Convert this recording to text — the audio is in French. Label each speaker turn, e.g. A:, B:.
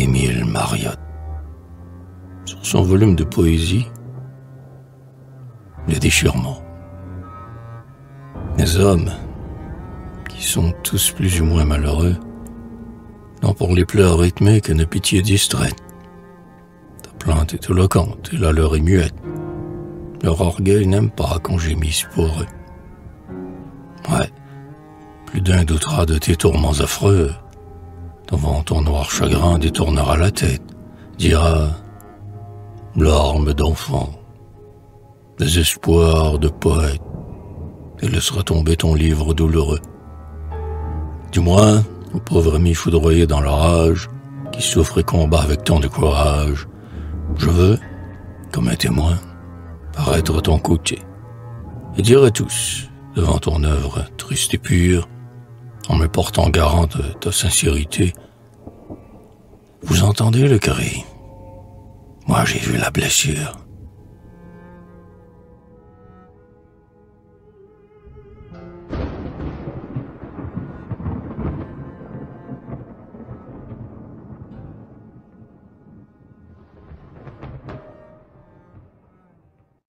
A: Émile Mariotte. Sur son volume de poésie, le déchirement. Les hommes, qui sont tous plus ou moins malheureux, n'ont pour les pleurs rythmés qu'une pitié distraite. Ta plainte est éloquente et la leur est muette. Leur orgueil n'aime pas qu'on gémisse pour eux. Ouais, plus d'un doutera de tes tourments affreux. Devant ton noir chagrin détournera la tête, dira « larmes d'enfant, désespoir de poète », et laissera tomber ton livre douloureux. Du moins, au pauvre ami foudroyé dans la rage, qui souffre et combat avec tant de courage, je veux, comme un témoin, paraître ton côté, et dire à tous, devant ton œuvre triste et pure, en me portant garant de ta sincérité, vous entendez le cri? Moi j'ai vu la blessure.